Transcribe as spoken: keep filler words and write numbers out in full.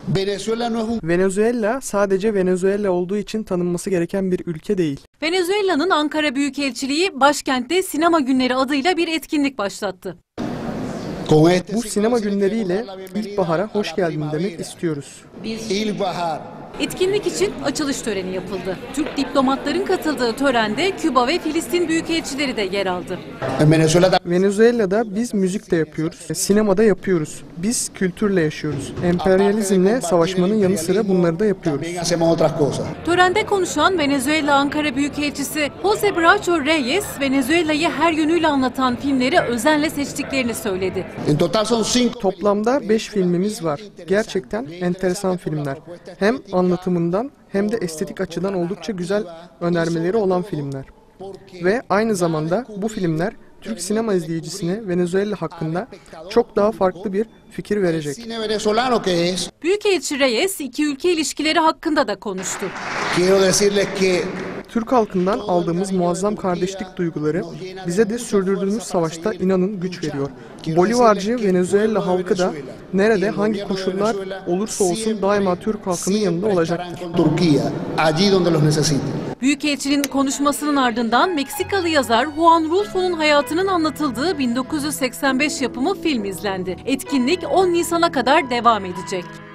Venezuela sadece Venezuela olduğu için tanınması gereken bir ülke değil. Venezuela'nın Ankara Büyükelçiliği başkentte Sinema Günleri adıyla bir etkinlik başlattı. Bu sinema günleriyle ilkbahara hoş geldin demek istiyoruz. Etkinlik için açılış töreni yapıldı. Türk diplomatların katıldığı törende Küba ve Filistin büyükelçileri de yer aldı. Venezuela'da biz müzik de yapıyoruz, sinemada yapıyoruz. Biz kültürle yaşıyoruz. Emperyalizmle savaşmanın yanı sıra bunları da yapıyoruz. Törende konuşan Venezuela Ankara Büyükelçisi Jose Bracho Reyes, Venezuela'yı her yönüyle anlatan filmleri özenle seçtiklerini söyledi. Toplamda beş filmimiz var. Gerçekten enteresan filmler. Hem anlatımından hem de estetik açıdan oldukça güzel önermeleri olan filmler. Ve aynı zamanda bu filmler Türk sinema izleyicisine Venezuela hakkında çok daha farklı bir fikir verecek. Büyükelçi Reyes iki ülke ilişkileri hakkında da konuştu. Türk halkından aldığımız muazzam kardeşlik duyguları bize de sürdürdüğümüz savaşta inanın güç veriyor. Bolivarcı Venezuela halkı da nerede hangi koşullar olursa olsun daima Türk halkının yanında olacaktır. Büyükelçinin konuşmasının ardından Meksikalı yazar Juan Rulfo'nun hayatının anlatıldığı bin dokuz yüz seksen beş yapımı film izlendi. Etkinlik on Nisan'a kadar devam edecek.